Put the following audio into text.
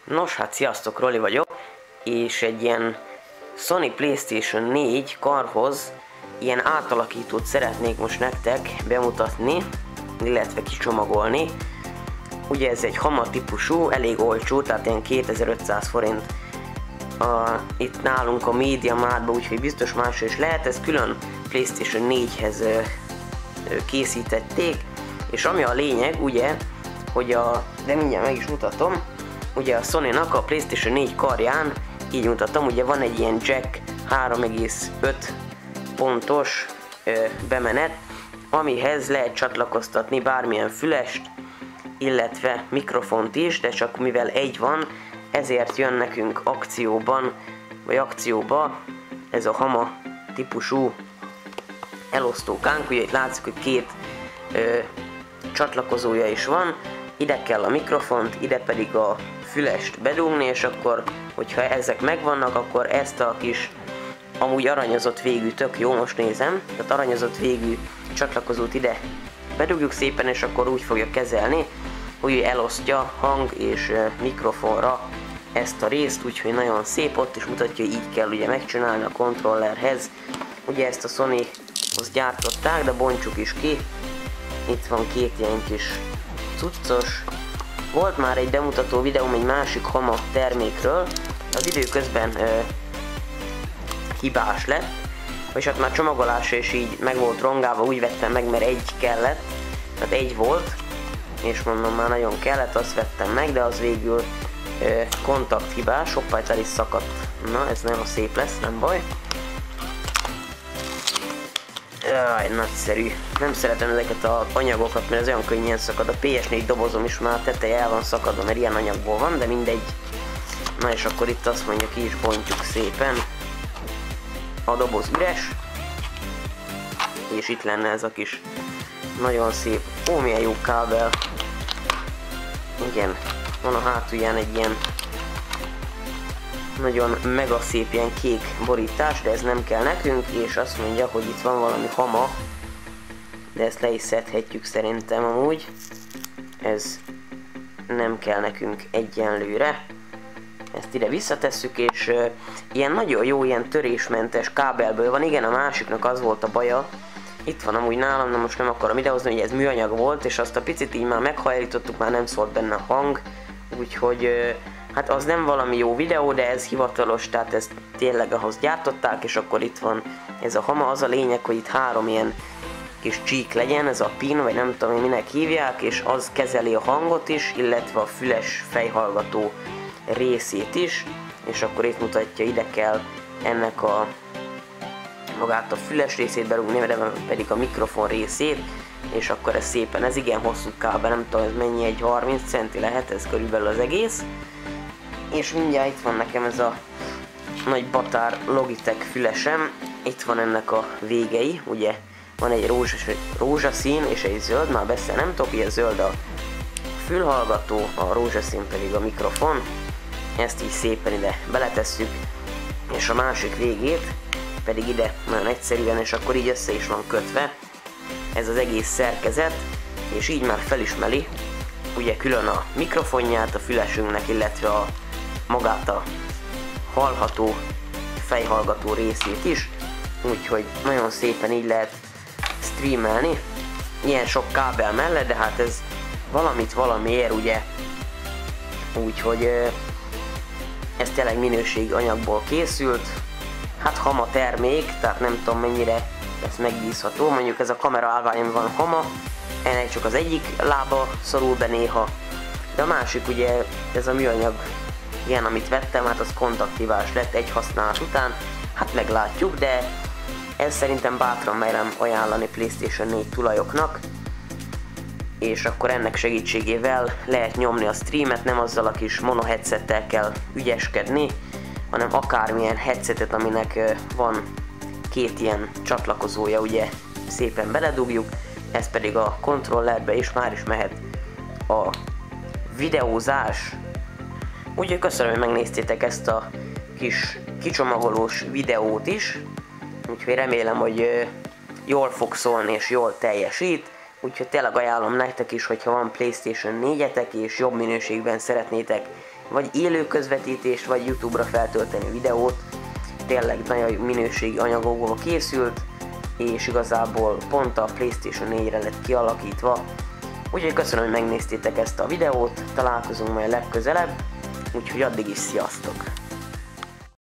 Nos, hát sziasztok, Roli vagyok, és egy ilyen Sony PlayStation 4 karhoz ilyen átalakítót szeretnék most nektek bemutatni, illetve kicsomagolni. Ugye ez egy Hama típusú, elég olcsó, tehát ilyen 2500 forint itt nálunk a MediaMarktban, úgyhogy biztos máshol is lehet. Ez külön PlayStation 4-hez készítették, és ami a lényeg, ugye, hogy de mindjárt meg is mutatom, ugye a Sony-nak a PlayStation 4 karján, így mutatom, ugye van egy ilyen jack 3,5 pontos bemenet, amihez lehet csatlakoztatni bármilyen fülest, illetve mikrofont is, de csak mivel egy van, ezért jön nekünk akcióba ez a Hama típusú elosztókánk. Ugye itt látszik, hogy két csatlakozója is van, ide kell a mikrofont, ide pedig a fülest bedugni, és akkor, hogyha ezek megvannak, akkor ezt a kis amúgy aranyozott végű, tök jó, most nézem, tehát aranyozott végű csatlakozót ide bedugjuk szépen, és akkor úgy fogja kezelni, hogy elosztja hang és mikrofonra ezt a részt, úgyhogy nagyon szép, ott is mutatja, hogy így kell ugye megcsinálni a kontrollerhez. Ugye ezt a Sonyhoz gyártották, de bontsuk is ki. Itt van két ilyen kis cuccos. Volt már egy bemutató videóm egy másik Hama termékről, az időközben hibás lett, és hát már csomagolása is így meg volt rongálva, úgy vettem meg, mert egy kellett, tehát egy volt, és mondom, már nagyon kellett, azt vettem meg, de az végül kontakthibás, hoppá, itt el is szakadt. Na, ez nagyon szép lesz, nem baj. Jaj, nagyszerű. Nem szeretem ezeket az anyagokat, mert ez olyan könnyen szakad. A PS4 dobozom is már teteje el van szakadva, mert ilyen anyagból van, de mindegy. Na és akkor itt azt mondja, ki is bontjuk szépen. A doboz üres. És itt lenne ez a kis nagyon szép. Ó, milyen jó kábel. Igen, van a hátulján egy ilyen nagyon mega szép ilyen kék borítás, de ez nem kell nekünk, és azt mondja, hogy itt van valami Hama, de ezt le is szedhetjük szerintem amúgy. Ez nem kell nekünk egyenlőre. Ezt ide visszatesszük, és ilyen nagyon jó, ilyen törésmentes kábelből van. Igen, a másiknak az volt a baja. Itt van amúgy nálam, de most nem akarom idehozni, hogy ez műanyag volt, és azt a picit így már meghajlítottuk, már nem szólt benne a hang, úgyhogy hát az nem valami jó videó, de ez hivatalos, tehát ezt tényleg ahhoz gyártották, és akkor itt van ez a Hama. Az a lényeg, hogy itt három ilyen kis csík legyen, ez a pin, vagy nem tudom, minek hívják, és az kezeli a hangot is, illetve a füles fejhallgató részét is, és akkor itt mutatja, ide kell ennek magát a füles részét berúgni, de pedig a mikrofon részét, és akkor ez szépen, ez igen hosszú kábel, nem tudom, ez mennyi, egy 30 centi lehet, ez körülbelül az egész. És mindjárt itt van nekem ez a nagy batár Logitech fülesem, itt van ennek a végei, ugye van egy rózsaszín és egy zöld, már beszél nem tudok, ugye zöld a fülhallgató, a rózsaszín pedig a mikrofon, ezt így szépen ide beletesszük, és a másik végét pedig ide nagyon egyszerűen, és akkor így össze is van kötve ez az egész szerkezet, és így már felismeri ugye külön a mikrofonját a fülesünknek, illetve magát a hallható fejhallgató részét is, úgyhogy nagyon szépen így lehet streamelni ilyen sok kábel mellett, de hát ez valamiért ugye, úgyhogy ez tényleg minőségi anyagból készült, hát Hama termék, tehát nem tudom mennyire lesz megbízható, mondjuk ez a kamera állványon van Hama, ennek csak az egyik lába szorul be néha, de a másik ugye ez a műanyag ilyen, amit vettem, hát az kontakthibás lett egy használat után, hát meglátjuk, de ez szerintem bátran merem ajánlani PlayStation 4 tulajoknak, és akkor ennek segítségével lehet nyomni a streamet, nem azzal a kis mono headsettel kell ügyeskedni, hanem akármilyen headsetet, aminek van két ilyen csatlakozója, ugye szépen beledugjuk, ez pedig a kontrollerbe, és már is mehet a videózás. Úgyhogy köszönöm, hogy megnéztétek ezt a kis kicsomagolós videót is, úgyhogy remélem, hogy jól fog szólni és jól teljesít, úgyhogy tényleg ajánlom nektek is, hogyha van PlayStation 4-etek és jobb minőségben szeretnétek vagy élő közvetítés, vagy YouTube-ra feltölteni videót. Tényleg nagyon minőségi anyagokból készült, és igazából pont a PlayStation 4-re lett kialakítva. Úgyhogy köszönöm, hogy megnéztétek ezt a videót, találkozunk majd legközelebb, úgyhogy addig is sziasztok!